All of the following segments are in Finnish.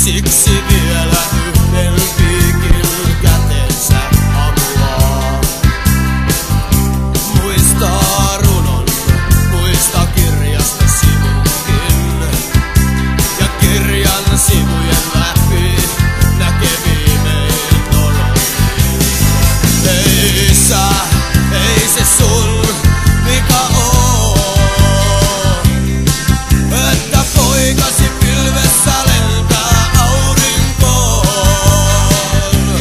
siksi vielä yhden piikin käteensä hamuaa. Muistaa runon, muista kirjasta sivunkin, ja kirjan sivujen läpi näkee viimein nolon. Ei se sun vika oo, että poikasi pilvessä lentää aurinkoon.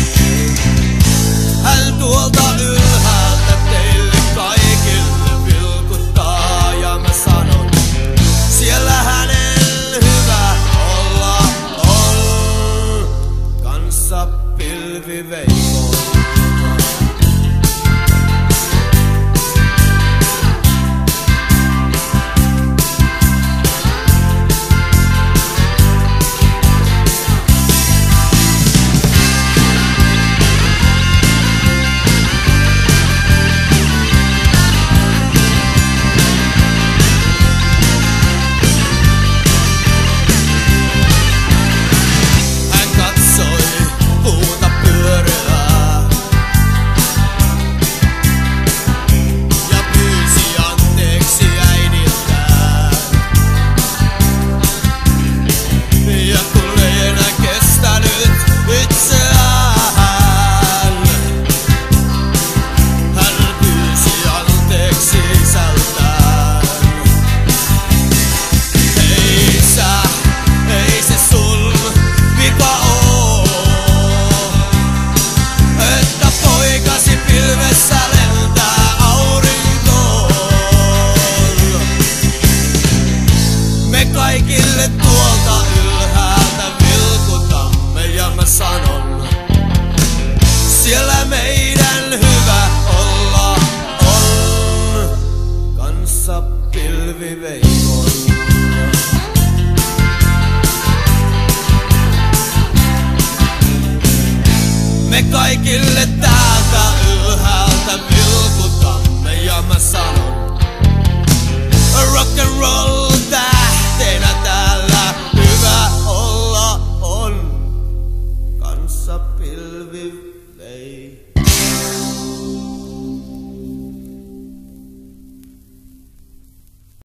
Hän tuolta ylhäältä teille kaikille vilkuttaa, ja mä sanon, siellä hänen hyvä olla on, kanssa pilviveikkoon. Kaikille tuolta ylhäältä vilkutamme, ja mä sanon, siellä meidän hyvä olla on, kanssa pilviveikon. Me kaikille täältä ylhäältä vilkutamme, ja mä sanon, rock and roll tähtenä täällä hyvä olla on, kanssa pilvi vei.